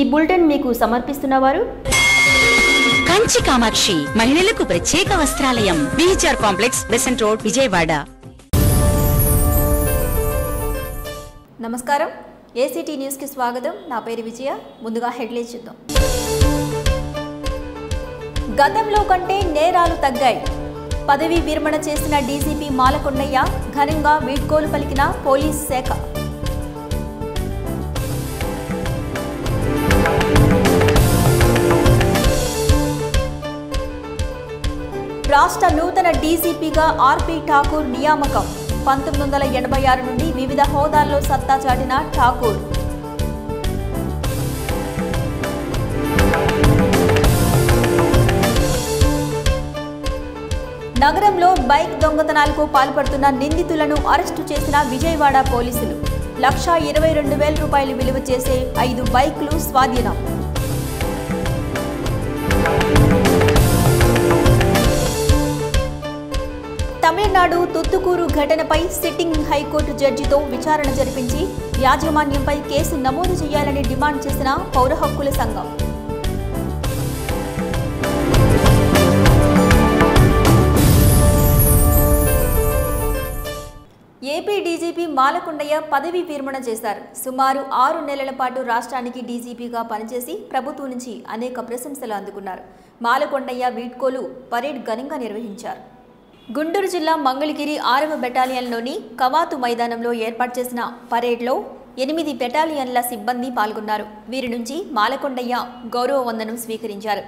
Bulletin మీకు సమర్పిస్తున్నవారు కంచి కామాక్షి మహిళలకు ప్రత్యేక వస్త్రాలయం BHR complex Besant road Vijayawada. నమస్కారం, ఏసీటీ న్యూస్ కి స్వాగతం. నా పేరు విజయ. ముందుగా హెడ్లైన్స్ చూద్దాం. గతంలో కంటే నేరాలు తగ్గాయి. పదవీ విరమణ చేసిన డీజీపీ మాలకొండయ్య ఘనంగా వీడ్కోలు పలికిన పోలీస్ శాఖ. రాష్ట్ర నూతన డీజీపీగా ఆర్పి ఠాకూర్ నియామకం. 1986 నుండి వివిధ హోదాల్లో సత్తా చాటిన ఠాకూర్. నగరంలో బైక్ దొంగతనాలకు పాల్పడుతున్న నిందితులను అరెస్టు చేసిన విజయవాడ పోలీసులు. 1,22,000 రూపాయలు విలువ చేసే 5 బైకులు స్వాధీనం. తమిళనాడు తుత్తుకూరు ఘటనపై సిట్టింగ్ హైకోర్టు జడ్జితో విచారణ జరిపించి యాజమాన్యంపై కేసు నమోదు చేయాలని డిమాండ్ చేసిన పౌర హక్కుల సంఘం. ఏపీ డీజీపీ మాలకొండయ్య పదవీ విరమణ చేశారు. సుమారు 6 నెలల పాటు రాష్ట్రానికి డీజీపీగా పనిచేసి ప్రభుత్వం నుంచి అనేక ప్రశంసలు అందుకున్నారు. మాలకొండయ్య వీడ్కోలు పరేడ్ ఘనంగా నిర్వహించారు. గుంటూరు జిల్లా మంగళగిరి 6వ బెటాలియన్లోని కవాతు మైదానంలో ఏర్పాటు చేసిన పరేడ్లో 8 బెటాలియన్ల సిబ్బంది పాల్గొన్నారు. వీరి నుంచి మాలకొండయ్య గౌరవ వందనం స్వీకరించారు.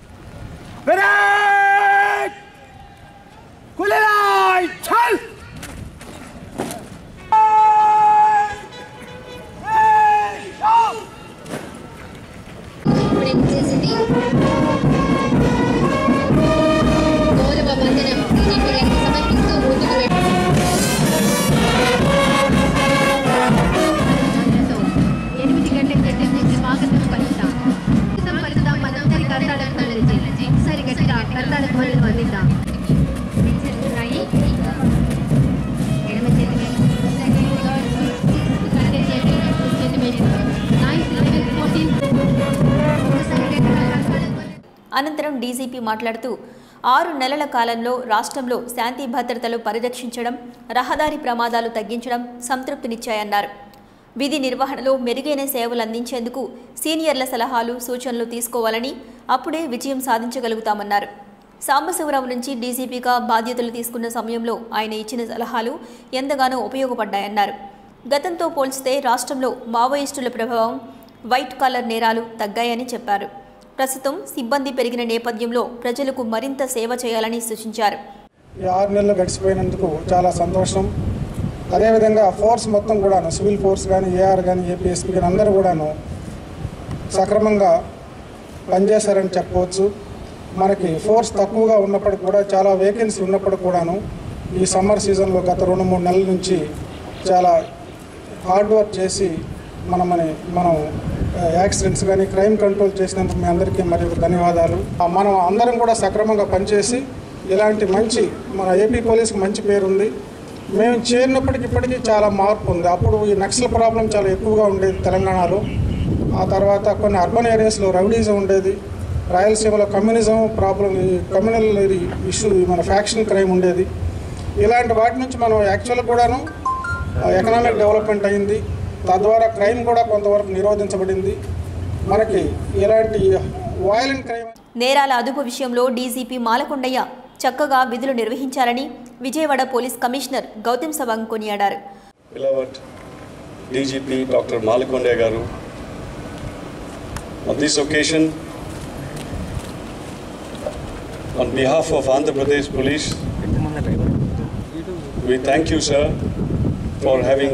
అనంతరం డీజీపీ మాట్లాడుతూ 6 నెలల కాలంలో రాష్ట్రంలో శాంతి భద్రతలు పరిరక్షించడం, రహదారి ప్రమాదాలు తగ్గించడం సంతృప్తినిచ్చాయన్నారు. విధి నిర్వహణలో మెరుగైన సేవలు అందించేందుకు సీనియర్ల సలహాలు, సూచనలు తీసుకోవాలని, అప్పుడే విజయం సాధించగలుగుతామన్నారు. సాంబశివరావు నుంచి డీజీపీగా బాధ్యతలు తీసుకున్న సమయంలో ఆయన ఇచ్చిన సలహాలు ఎంతగానో ఉపయోగపడ్డాయన్నారు. గతంతో పోల్చితే రాష్ట్రంలో మావోయిస్టుల ప్రభావం, వైట్ కాలర్ నేరాలు తగ్గాయని చెప్పారు. ప్రస్తుతం సిబ్బంది పెరిగిన నేపథ్యంలో ప్రజలకు మరింత సేవ చేయాలని సూచించారు. 6 నెలలు గడిచిపోయినందుకు చాలా సంతోషం. అదేవిధంగా ఫోర్స్ మొత్తం కూడాను, సివిల్ ఫోర్స్ కానీ, ఏఆర్ కానీ, ఏపీఎస్పీ కానీ అందరూ కూడాను సక్రమంగా పనిచేశారని చెప్పవచ్చు. మనకి ఫోర్స్ తక్కువగా ఉన్నప్పటికి కూడా, చాలా వేకెన్సీ ఉన్నప్పటికి కూడాను ఈ సమ్మర్ సీజన్లో గత 2-3 నెలల నుంచి చాలా హార్డ్ వర్క్ చేసి మనం యాక్సిడెంట్స్ కానీ క్రైమ్ కంట్రోల్ చేసినందుకు మీ అందరికీ మరియు ధన్యవాదాలు. మనం అందరం కూడా సక్రమంగా పనిచేసి ఇలాంటి మంచి మన ఏపీ పోలీస్కి మంచి పేరుంది. మేము చేరినప్పటికి ఇప్పటికీ చాలా మార్పు ఉంది. అప్పుడు ఈ నక్సల్ ప్రాబ్లం చాలా ఎక్కువగా ఉండేది తెలంగాణలో. ఆ తర్వాత కొన్ని అర్బన్ ఏరియాస్లో రౌడీజం ఉండేది. రాయలసీమలో కమ్యూనిజం ప్రాబ్లం, ఈ కమ్యూనల్ ఇష్యూ, మన ఫ్యాక్షన్ క్రైమ్ ఉండేది. ఇలాంటి వాటి నుంచి మనం యాక్చువల్గా కూడాను ఎకనామిక్ డెవలప్మెంట్ అయింది. తద్వారా క్రైమ్ కూడా కొంతవరకు నిరోధించబడింది. మనకి ఇలాంటి వయలెంట్ క్రైమ్, నేరాల అదుపు విషయంలో డీజీపీ మాలకొండయ్య చక్కగా విధులు నిర్వహించారని విజయవాడ పోలీస్ కమిషనర్ గౌతమ్ సవాంగ్ కొనియాడారు. Beloved DGP Dr. Malakondaya garu, on this occasion, on behalf of Andhra Pradesh Police, we thank you, sir, for having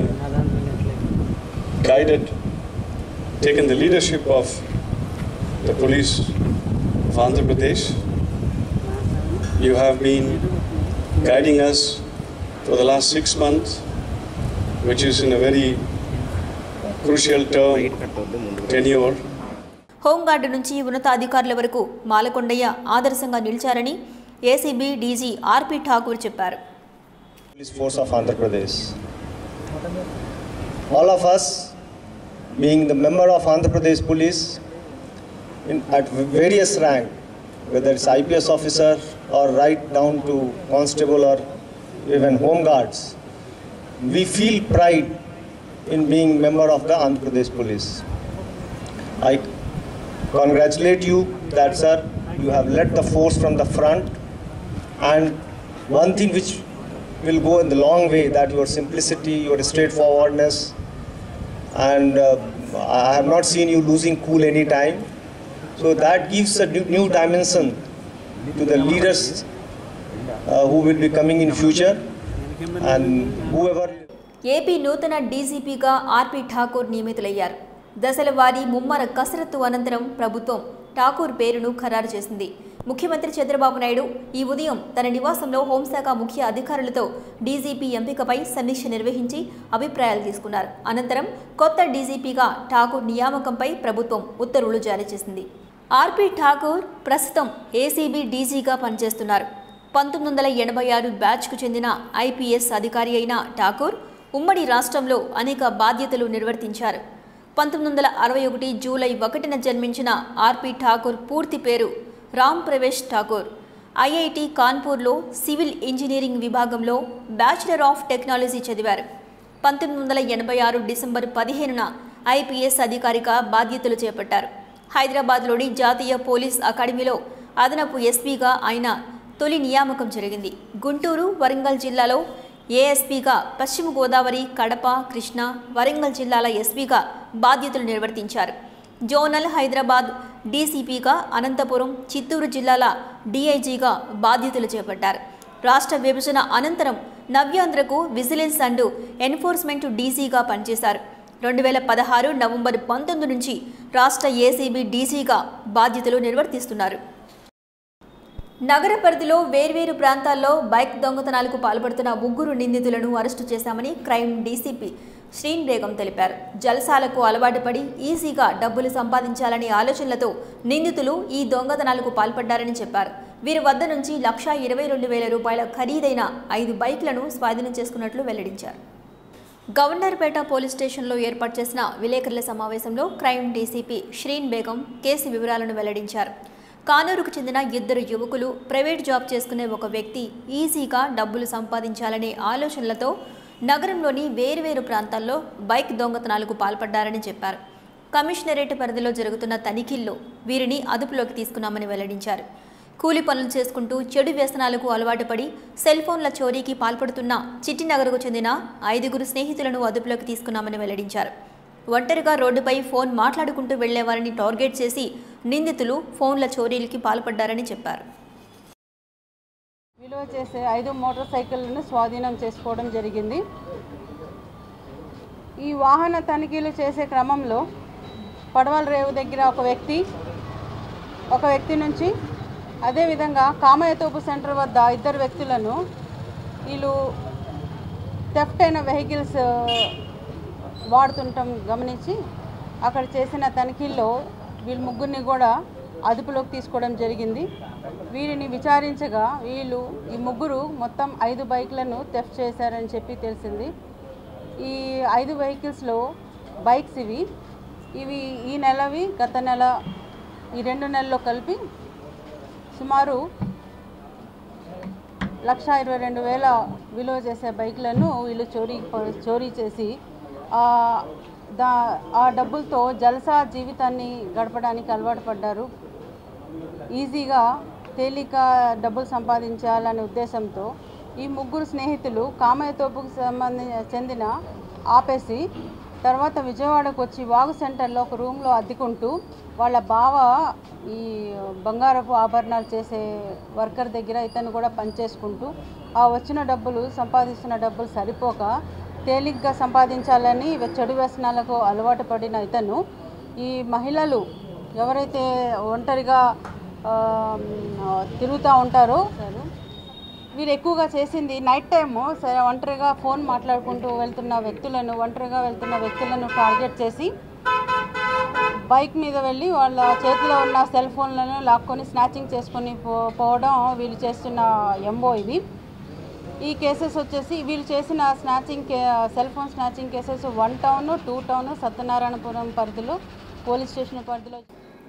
taken the leadership of the police of Andhra Pradesh. You have been guiding us for the last 6 months, which is in a very crucial tenure. Home guard నుంచి ఉన్నతాధికారుల వరకు మాలకొండయ్య ఆదర్శంగా నిలిచారని ACB DG RP Thakur చెప్పారు. Police Force of Andhra Pradesh. All of us, being the member of Andhra Pradesh Police, at various rank, whether it's IPS officer or right down to constable or even home guards, we feel pride in being member of the Andhra Pradesh Police. I congratulate you that, sir, you have led the force from the front, and one thing which will go in the long way, that your simplicity, your straightforwardness, and I have not seen you losing cool any time. So that gives a new dimension to the leaders who will be coming in future, and whoever. AP నూతన డీజీపీగా RP Thakur నియమితులయ్యారు. దశల వారీ ముమ్మర కసరత్తు అనంతరం ప్రభుత్వం ఠాకూర్ పేరును ఖరారు చేసింది. ముఖ్యమంత్రి చంద్రబాబు నాయుడు ఈ ఉదయం తన నివాసంలో హోంశాఖ ముఖ్య అధికారులతో డీజీపీ ఎంపికపై సమీక్ష నిర్వహించి అభిప్రాయాలు తీసుకున్నారు. అనంతరం కొత్త డీజీపీగా ఠాకూర్ నియామకంపై ప్రభుత్వం ఉత్తర్వులు జారీ చేసింది. ఆర్పీ ఠాకూర్ ప్రస్తుతం ఏసీబీ డీజీగా పనిచేస్తున్నారు. 1986 బ్యాచ్కు చెందిన ఐపీఎస్ అధికారి అయిన ఠాకూర్ ఉమ్మడి రాష్ట్రంలో అనేక బాధ్యతలు నిర్వర్తించారు. 1961 జూలై 1న జన్మించిన ఆర్పీ ఠాకూర్ పూర్తి పేరు రామ్ ప్రవేశ్ ఠాకూర్. ఐఐటి కాన్పూర్లో సివిల్ ఇంజనీరింగ్ విభాగంలో బ్యాచిలర్ ఆఫ్ టెక్నాలజీ చదివారు. 1986 డిసెంబర్ 15న ఐపీఎస్ అధికారిగా బాధ్యతలు చేపట్టారు. హైదరాబాద్లోని జాతీయ పోలీస్ అకాడమీలో అదనపు ఎస్పీగా ఆయన తొలి నియామకం జరిగింది. గుంటూరు, వరంగల్ జిల్లాలో ఏఎస్పీగా, పశ్చిమ గోదావరి, కడప, కృష్ణా, వరంగల్ జిల్లాల ఎస్పీగా బాధ్యతలు నిర్వర్తించారు. జోనల్ హైదరాబాద్ డీసీపీగా, అనంతపురం, చిత్తూరు జిల్లాల డీఐజీగా బాధ్యతలు చేపట్టారు. రాష్ట్ర విభజన అనంతరం నవ్యాంధ్రకు విజిలెన్స్ అండ్ ఎన్ఫోర్స్మెంట్ డీసీగా పనిచేశారు. 2016 నవంబర్ 19 నుంచి రాష్ట్ర ఏసీబీ డీసీగా బాధ్యతలు నిర్వర్తిస్తున్నారు. నగర పరిధిలో వేర్వేరు ప్రాంతాల్లో బైక్ దొంగతనాలకు పాల్పడుతున్న 3 నిందితులను అరెస్టు చేశామని క్రైమ్ డీసీపీ శ్రీన్ బేగం తెలిపారు. జల్సాలకు అలవాటు పడి ఈజీగా డబ్బులు సంపాదించాలనే ఆలోచనలతో నిందితులు ఈ దొంగతనాలకు పాల్పడ్డారని చెప్పారు. వీరి వద్ద నుంచి 1,22,000 రూపాయల ఖరీదైన 5 బైక్లను స్వాధీనం చేసుకున్నట్లు వెల్లడించారు. గవర్నర్పేట పోలీస్ స్టేషన్లో ఏర్పాటు చేసిన విలేకరుల సమావేశంలో crime DCP Shireen Begum case వివరాలను వెల్లడించారు. కానూరుకు చెందిన 2 యువకులు ప్రైవేట్ జాబ్ చేసుకునే ఒక వ్యక్తి ఈజీగా డబ్బులు సంపాదించాలనే ఆలోచనలతో నగరంలోని వేర్వేరు ప్రాంతాల్లో బైక్ దొంగతనాలకు పాల్పడ్డారని చెప్పారు. కమిషనరేట్ పరిధిలో జరుగుతున్న తనిఖీల్లో వీరిని అదుపులోకి తీసుకున్నామని వెల్లడించారు. కూలి పనులు చేసుకుంటూ చెడు వ్యసనాలకు అలవాటు పడి సెల్ ఫోన్ల చోరీకి పాల్పడుతున్న చిట్టినగర్కు చెందిన 5 స్నేహితులను అదుపులోకి తీసుకున్నామని వెల్లడించారు. ఒంటరిగా రోడ్డుపై ఫోన్ మాట్లాడుకుంటూ వెళ్లేవారిని టార్గెట్ చేసి నిందితులు ఫోన్ల చోరీలకి పాల్పడ్డారని చెప్పారు. విలువ చేసే 5 మోటార్ సైకిళ్లను స్వాధీనం చేసుకోవడం జరిగింది. ఈ వాహన తనిఖీలు చేసే క్రమంలో పడవల రేవు దగ్గర ఒక వ్యక్తి నుంచి, అదేవిధంగా కామయ్యతోపు సెంటర్ వద్ద 2 వ్యక్తులను వీళ్ళు థెఫ్ట్ అయిన వెహికల్స్ వాడుతుండటం గమనించి అక్కడ చేసిన తనిఖీల్లో వీళ్ళు 3 కూడా అదుపులోకి తీసుకోవడం జరిగింది. వీరిని విచారించగా వీళ్ళు ఈ 3 మొత్తం 5 బైక్లను థెఫ్ట్ చేశారని చెప్పి తెలిసింది. ఈ 5 వెహికల్స్లో బైక్స్ ఇవి ఈ నెలవి, గత నెల, ఈ 2 నెలల్లో కలిపి సుమారు 1,22,000 విలువ చేసే బైక్లను వీళ్ళు చోరీ చేసి ఆ డబ్బులతో జల్సా జీవితాన్ని గడపడానికి అలవాటు పడ్డారు. ఈజీగా తేలిక డబ్బులు సంపాదించాలనే ఉద్దేశంతో ఈ 3 స్నేహితులు కామయ్యతోపుకు చెందిన ఆపేసి తర్వాత విజయవాడకు వచ్చి వాగు సెంటర్లో ఒక రూమ్లో అద్దెకుంటూ వాళ్ళ బావ ఈ బంగారపు ఆభరణాలు చేసే వర్కర్ దగ్గర ఇతను కూడా పనిచేసుకుంటూ ఆ వచ్చిన సంపాదిస్తున్న డబ్బులు సరిపోక తేలిగ్గా సంపాదించాలని చెడు వ్యసనాలకు అలవాటు పడిన ఇతను ఈ మహిళలు ఎవరైతే ఒంటరిగా తిరుగుతూ ఉంటారో వీరు ఎక్కువగా చేసింది నైట్ టైము ఒంటరిగా ఫోన్ మాట్లాడుకుంటూ వెళ్తున్న వ్యక్తులను టార్గెట్ చేసి బైక్ మీద వెళ్ళి వాళ్ళ చేతిలో ఉన్న సెల్ ఫోన్లను లాక్కొని స్నాచింగ్ చేసుకొని పోవడం వీళ్ళు చేస్తున్న ఎంఓ ఇవి. ఈ కేసెస్ వచ్చేసి వీళ్ళు చేసిన cell phone snatching cases 1 town, 2 town, సత్యనారాయణపురం పరిధిలో పోలీస్ స్టేషన్ పరిధిలో.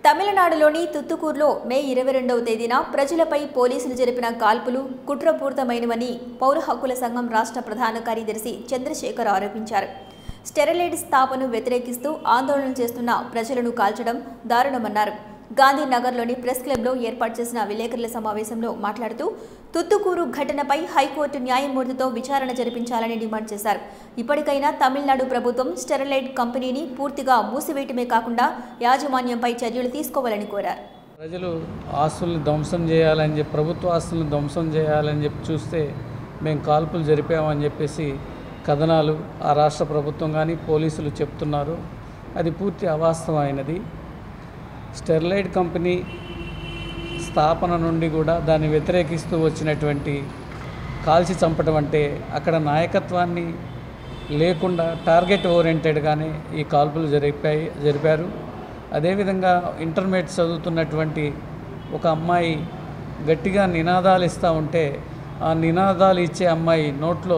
తమిళనాడులోని తుత్తుకూరులో మే 22వ తేదీన ప్రజలపై పోలీసులు జరిపిన కాల్పులు కుట్రపూరితమైనవని పౌర హక్కుల సంఘం రాష్ట్ర ప్రధాన కార్యదర్శి చంద్రశేఖర్ ఆరోపించారు. స్టెరిలైట్ స్థాపనను వ్యతిరేకిస్తూ ఆందోళన చేస్తున్న ప్రజలను కాల్చడం దారుణమన్నారు. గాంధీనగర్లోని ప్రెస్ క్లబ్లో ఏర్పాటు చేసిన విలేకరుల సమావేశంలో మాట్లాడుతూ తుత్తుకూరు ఘటనపై హైకోర్టు న్యాయమూర్తితో విచారణ జరిపించాలని డిమాండ్ చేశారు. ఇప్పటికైనా తమిళనాడు ప్రభుత్వం స్టెరిలైట్ కంపెనీని పూర్తిగా మూసివేయటమే కాకుండా యాజమాన్యంపై చర్యలు తీసుకోవాలని కోరారు. ప్రజలు ఆస్తులను ధ్వంసం చేయాలని చెప్పి, ప్రభుత్వ ఆస్తులను ధ్వంసం చేయాలని చెప్పి చూస్తే మేము కాల్పులు జరిపామని చెప్పేసి కథనాలు ఆ రాష్ట్ర ప్రభుత్వం కానీ పోలీసులు చెప్తున్నారు. అది పూర్తి అవాస్తవమైనది. స్టెరిలైట్ కంపెనీ స్థాపన నుండి కూడా దాన్ని వ్యతిరేకిస్తూ వచ్చినటువంటి కాల్చి చంపడం అంటే అక్కడ నాయకత్వాన్ని లేకుండా టార్గెట్ ఓరియంటెడ్గానే ఈ కాల్పులు జరిపారు. అదేవిధంగా ఇంటర్మీడియట్ చదువుతున్నటువంటి ఒక అమ్మాయి గట్టిగా నినాదాలు ఇస్తూ ఉంటే ఆ నినాదాలు ఇచ్చే అమ్మాయి నోట్లో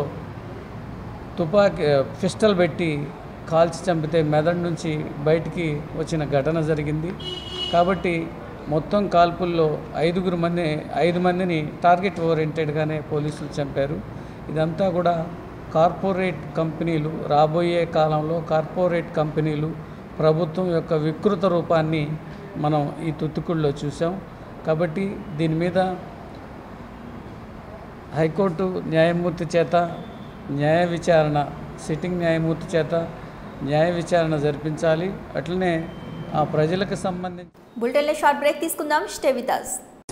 పిస్టల్ పెట్టి కాల్చి చంపితే మెదడు నుంచి బయటికి వచ్చిన ఘటన జరిగింది. కాబట్టి మొత్తం కాల్పుల్లో 5 మందిని టార్గెట్ ఓరియంటెడ్గానే పోలీసులు చంపారు. ఇదంతా కూడా కార్పొరేట్ కంపెనీలు, రాబోయే కాలంలో కార్పొరేట్ కంపెనీలు ప్రభుత్వం యొక్క వికృత రూపాన్ని మనం ఈ తుత్తుకుల్లో చూసాం. కాబట్టి దీని మీద హైకోర్టు న్యాయమూర్తి చేత న్యాయ విచారణ, సిట్టింగ్ న్యాయమూర్తి చేత న్యాయ విచారణ జరిపించాలి. అట్లనే ఆ ప్రజలకు సంబంధించి బులెటిన్లో షార్ట్ బ్రేక్ తీసుకుందాం. Stay with us.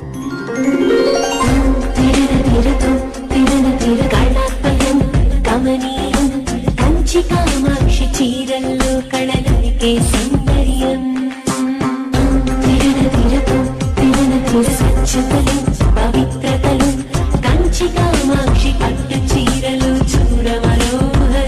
Kanchi Kamakshi చీరల్లో కళలకే సౌందర్యం, స్వచ్ఛతలు పవిత్రతలు, కంచి కామాక్షి పట్టు చీరలు చూడమనోహరం.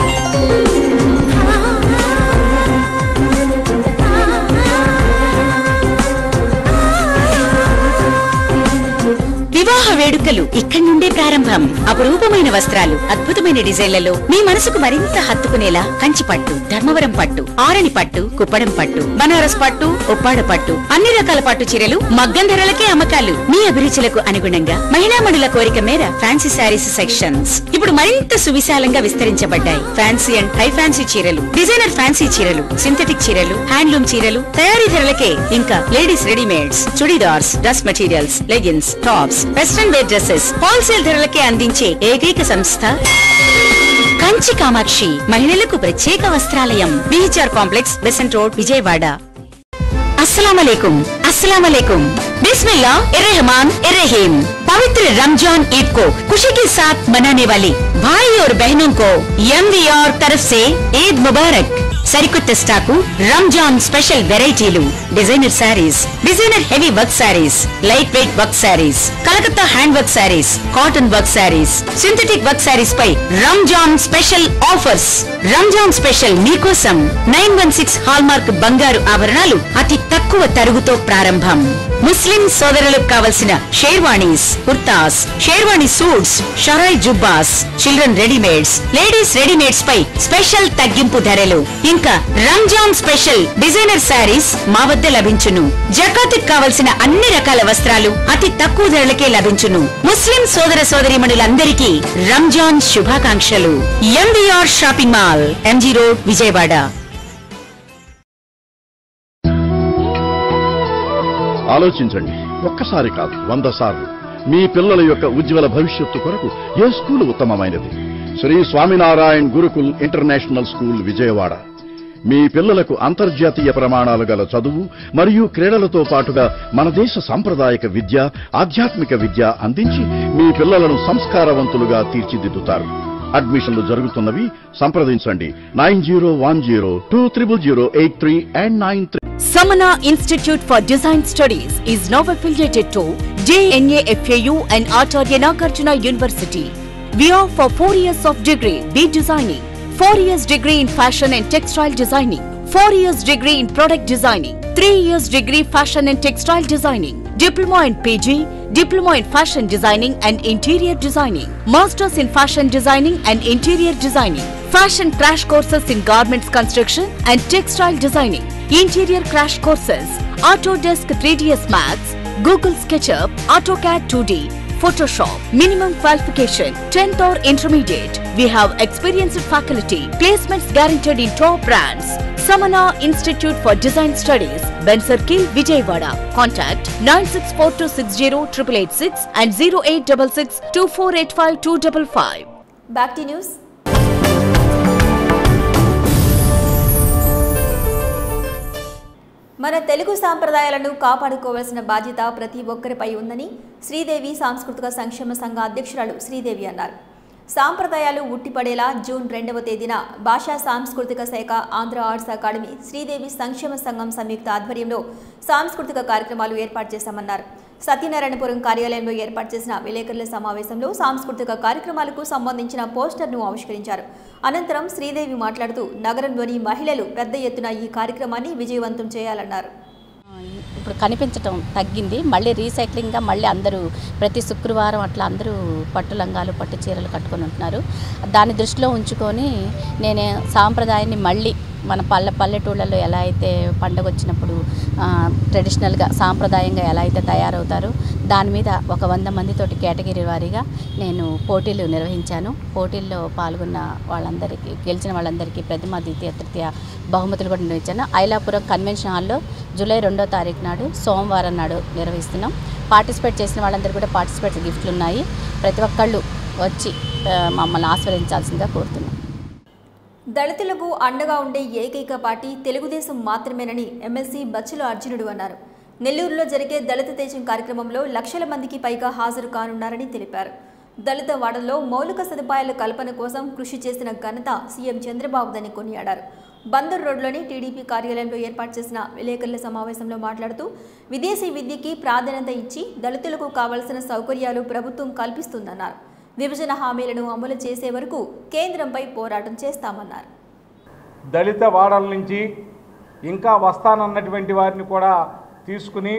వివాహ వేడుకలు ఇక్కడి నుండే ప్రారంభం. అపురూపమైన వస్త్రాలు, అద్భుతమైన డిజైన్లలో మీ మనసుకు మరింత హత్తుకునేలా కంచి పట్టు, ధర్మవరం పట్టు, ఆరణి పట్టు, కుప్పడం పట్టు, బనారస్ పట్టు, ఉప్పాడ పట్టు, అన్ని రకాల పట్టు చీరలు మగ్గం ధరలకే అమ్మకాలు. మీ అభిరుచులకు అనుగుణంగా మహిళామణుల కోరిక మేర ఫ్యాన్సీ శారీస్ సెక్షన్స్ ఇప్పుడు మరింత సువిశాలంగా విస్తరించబడ్డాయి. ఫ్యాన్సీ అండ్ హై ఫ్యాన్సీ చీరలు, డిజైనర్ ఫ్యాన్సీ చీరలు, సింథటిక్ చీరలు, హ్యాండ్లూమ్ చీరలు తయారీ ధరలకే. ఇంకా ladies readymades, chudidars, dress materials, leggings, tops, western wear dresses wholesale ధరలకే అందించే ఏకైక సంస్థ కంచి కామాక్షి మహిళలకు ప్రత్యేక వస్త్రాలయం. BHR complex, Besant road, Vijayawada. अस्सलामुअलैकुम बिस्मिल्लाह इर्रहमान इर्रहीम। पवित्र रमजान ईद को खुशी के साथ मनाने वाले भाई और बहनों को MVR तरफ से ईद मुबारक। సరికొత్త stock Ramzan special varieties, designer saris, designer heavy work saris, light weight work saris, Calcutta hand work saris, cotton work saris, synthetic work saris పై Ramzan special offers. Ramzan special మీకోసం 916 హాల్మార్క్ బంగారు ఆభరణాలు అతి తక్కువ తరుగుతో ప్రారంభం. ముస్లిం సోదరులకు కావలసిన షేర్వాణీస్, కుర్తాస్, షేర్వాణి సూట్స్, షరాయ్ జుబ్బాస్, చిల్డ్రన్ రెడీమేడ్స్, లేడీస్ రెడీమేడ్స్ పై స్పెషల్ తగ్గింపు ధరలు. ఇంకా రంజాన్ స్పెషల్ డిజైనర్ శారీస్ మా వద్ద లభించును. జకాతుకు కావలసిన అన్ని రకాల వస్త్రాలు అతి తక్కువ ధరలకే లభించును. ముస్లిం సోదర సోదరీమణులందరికీ రంజాన్ శుభాకాంక్షలు. MVR shopping mall, MG road, Vijayawada. ఆలోచించండి, ఒక్కసారి కాదు 100 సార్లు. మీ పిల్లల యొక్క ఉజ్వల భవిష్యత్తు కొరకు ఏ స్కూలు ఉత్తమమైనది? Shri Swaminarayan Gurukul international school, Vijayawada. మీ పిల్లలకు అంతర్జాతీయ ప్రమాణాలు గల చదువు మరియు క్రీడలతో పాటుగా మన దేశ సాంప్రదాయక విద్య, ఆధ్యాత్మిక విద్య అందించి మీ పిల్లలను సంస్కారవంతులుగా తీర్చిదిద్దుతారు. అడ్మిషన్లు జరుగుతున్నవి. సంప్రదించండి 9010200083 and 93. Samana Institute for Design Studies is now affiliated to JNAFAU and Acharya Nagarjuna University. We offer 4 years of degree B Designing, 4 years degree in Fashion and Textile Designing, 4 years degree in Product Designing, 3 years degree Fashion and Textile Designing, Diploma in PG, Diploma in Fashion Designing and Interior Designing, Masters in Fashion Designing and Interior Designing, Fashion Crash Courses in Garments Construction and Textile Designing, Interior Crash Courses, Autodesk 3ds Max, Google SketchUp, AutoCAD 2D, Photoshop. Minimum qualification 10th or intermediate. We have experienced faculty. Placements guaranteed in top brands. Samana Institute for Design Studies, Ben Circle, Vijayawada. Contact 9642608886 and 08662485 Back to news. మన తెలుగు సాంప్రదాయాలను కాపాడుకోవాల్సిన బాధ్యత ప్రతి ఒక్కరిపై ఉందని శ్రీదేవి సాంస్కృతిక సంక్షేమ సంఘ అధ్యక్షురాలు శ్రీదేవి అన్నారు. సాంప్రదాయాలు ఉట్టిపడేలా జూన్ 2వ తేదీన భాషా సాంస్కృతిక శాఖ ఆంధ్ర ఆర్ట్స్ అకాడమీ శ్రీదేవి సంక్షేమ సంఘం సంయుక్త ఆధ్వర్యంలో సాంస్కృతిక కార్యక్రమాలు ఏర్పాటు చేశామన్నారు. సత్యనారాయణపురం కార్యాలయంలో ఏర్పాటు చేసిన విలేకరుల సమావేశంలో సాంస్కృతిక కార్యక్రమాలకు సంబంధించిన పోస్టర్ను ఆవిష్కరించారు. అనంతరం శ్రీదేవి మాట్లాడుతూ నగరంలోని మహిళలు పెద్ద ఎత్తున ఈ కార్యక్రమాన్ని విజయవంతం చేయాలన్నారు. ఇప్పుడు కనిపించటం తగ్గింది. మళ్ళీ రీసైక్లింగ్గా మళ్ళీ అందరూ ప్రతి శుక్రవారం అట్లా అందరూ పట్టు లంగాలు పట్టు చీరలు కట్టుకొని ఉంటున్నారు. దాన్ని దృష్టిలో ఉంచుకొని నేను సాంప్రదాయాన్ని మళ్ళీ మన పల్లెటూళ్ళల్లో ఎలా అయితే పండుగ వచ్చినప్పుడు ట్రెడిషనల్గా సాంప్రదాయంగా ఎలా అయితే తయారవుతారో దాని మీద ఒక 100 మందితోటి కేటగిరీ వారీగా నేను పోటీలు నిర్వహించాను. పోటీల్లో పాల్గొన్న వాళ్ళందరికీ గెలిచిన వాళ్ళందరికీ ప్రథమ ద్వితీయ తృతీయ బహుమతులు కూడా నిర్వహించాను. ఐలాపురం కన్వెన్షన్ హాల్లో జూలై 2వ తారీఖు నాడు సోమవారం నాడు నిర్వహిస్తున్నాం. పార్టిసిపేట్ చేసిన వాళ్ళందరూ కూడా పార్టిసిపేట్ గిఫ్ట్లు ఉన్నాయి. ప్రతి ఒక్కళ్ళు వచ్చి మమ్మల్ని ఆస్వాదించాల్సిందిగా కోరుతున్నాం. దళితులకు అండగా ఉండే ఏకైక పార్టీ తెలుగుదేశం మాత్రమేనని ఎమ్మెల్సీ బచ్చుల అర్జునుడు అన్నారు. నెల్లూరులో జరిగే దళిత తేజం కార్యక్రమంలో లక్షల మందికి పైగా హాజరు కానున్నారని తెలిపారు. దళిత వాడల్లో మౌలిక సదుపాయాల కల్పన కోసం కృషి చేసిన ఘనత సీఎం చంద్రబాబుదని కొనియాడారు. బందర్ రోడ్లోని టీడీపీ కార్యాలయంలో ఏర్పాటు చేసిన విలేకరుల సమావేశంలో మాట్లాడుతూ విదేశీ విద్యకి ప్రాధాన్యత ఇచ్చి దళితులకు కావలసిన సౌకర్యాలు ప్రభుత్వం కల్పిస్తుందన్నారు. విభజన హామీలను అమలు చేసే వరకు కేంద్రంపై పోరాటం చేస్తామన్నారు. దళిత వాడల నుంచి ఇంకా వస్తానన్నటువంటి వారిని కూడా తీసుకుని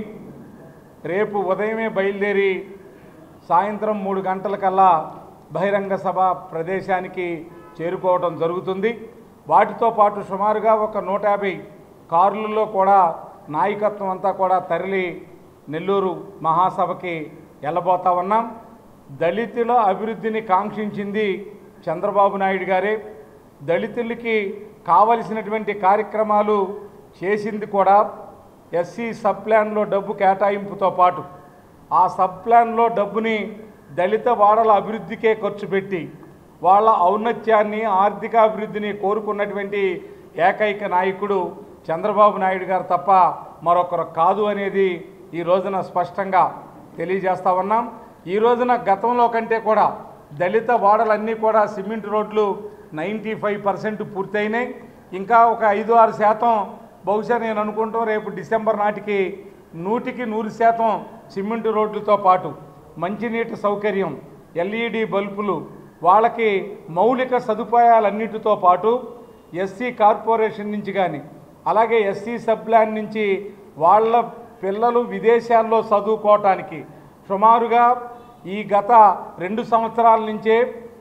రేపు ఉదయమే బయలుదేరి సాయంత్రం 3 గంటలకల్లా బహిరంగ సభ ప్రదేశానికి చేరుకోవడం జరుగుతుంది. వాటితో పాటు సుమారుగా ఒక 150 కార్లలో కూడా నాయకత్వం అంతా కూడా తరలి నెల్లూరు మహాసభకి వెళ్ళబోతా ఉన్నాం. దళితుల అభివృద్ధిని కాంక్షించింది చంద్రబాబు నాయుడు గారే. దళితులకి కావలసినటువంటి కార్యక్రమాలు చేసింది కూడా ఎస్సీ సబ్ ప్లాన్లో డబ్బు కేటాయింపుతో పాటు ఆ సబ్ ప్లాన్లో డబ్బుని దళిత వాడల అభివృద్ధికే ఖర్చు పెట్టి వాళ్ళ ఔన్నత్యాన్ని ఆర్థిక అభివృద్ధిని కోరుకున్నటువంటి ఏకైక నాయకుడు చంద్రబాబు నాయుడు గారు తప్ప మరొకరు కాదు అనేది ఈ రోజున స్పష్టంగా తెలియజేస్తా ఉన్నాం. ఈ రోజున గతంలో కంటే కూడా దళిత వాడలన్నీ కూడా సిమెంట్ రోడ్లు 95% పూర్తయినాయి. ఇంకా ఒక 5-6% బహుశా నేను అనుకుంటాం రేపు డిసెంబర్ నాటికి 100% సిమెంట్ రోడ్లతో పాటు మంచినీటి సౌకర్యం, ఎల్ఈడి బల్బులు, వాళ్ళకి మౌలిక సదుపాయాలన్నిటితో పాటు ఎస్సీ కార్పొరేషన్ నుంచి కానీ అలాగే ఎస్సీ సబ్ ప్లాన్ నుంచి వాళ్ళ పిల్లలు విదేశాల్లో చదువుకోవటానికి సుమారుగా ఈ గత 2 సంవత్సరాల నుంచే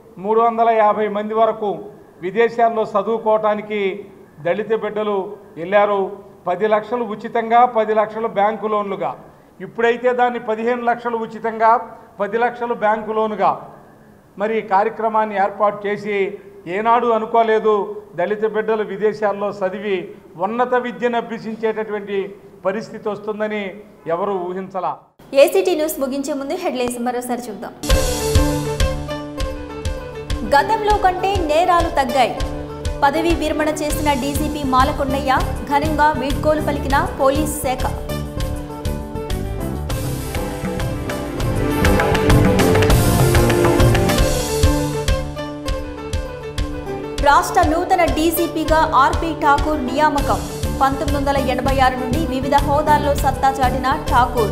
350 మంది వరకు విదేశాల్లో చదువుకోవటానికి దళిత బిడ్డలు వెళ్ళారు. 10 లక్షలు ఉచితంగా, 10 లక్షలు బ్యాంకు లోన్లుగా. ఇప్పుడైతే దాన్ని 15 లక్షలు ఉచితంగా, 10 లక్షలు బ్యాంకు లోనుగా మరి కార్యక్రమాన్ని ఏర్పాటు చేసి ఏనాడు అనుకోలేదు దళిత బిడ్డలు విదేశాల్లో చదివి ఉన్నత విద్యను అభ్యసించేటటువంటి పరిస్థితి వస్తుందని ఎవరు ఊహించలా. ఏసీటీ న్యూస్ ముగించే ముందు హెడ్లైన్స్ మరోసారి చూద్దాం. గతంలో కంటే నేరాలు తగ్గాయి. పదవీ విరమణ చేసిన డీజీపీ మాలకొండయ్య ఘనంగా వీడ్కోలు పలికిన పోలీస్ శాఖ. రాష్ట్ర నూతన డీజీపీగా ఆర్పీ ఠాకూర్ నియామకం. 1986 నుండి వివిధ హోదాల్లో సత్తా చాటిన ఠాకూర్.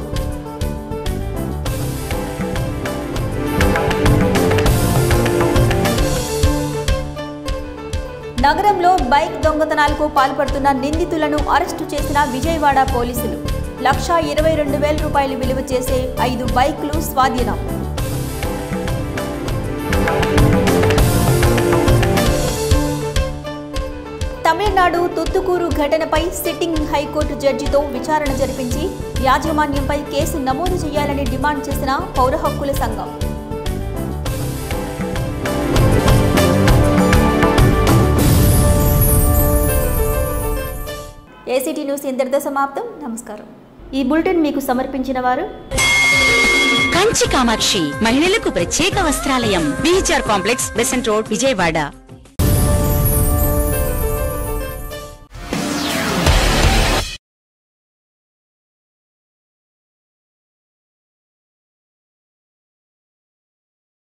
నగరంలో బైక్ దొంగతనాలకు పాల్పడుతున్న నిందితులను అరెస్టు చేసిన విజయవాడ పోలీసులు. 1,22,000 రూపాయలు విలువ చేసే 5 బైకులు స్వాధీనం. తమిళనాడు తుత్తుకూరు ఘటనపై సిట్టింగ్ హైకోర్టు జడ్జితో విచారణ జరిపించి యాజమాన్యంపై కేసు నమోదు చేయాలని డిమాండ్ చేసిన పౌర హక్కుల సంఘం. ఏసీటీ న్యూస్ ఇంతటితో సమాప్తం. నమస్కారం. ఈ బులెటిన్ మీకు సమర్పించిన వారు కంచి కామాక్షి మహిళలకు ప్రత్యేక వస్త్రాలయం, BHR complex, Besant road, Vijayawada.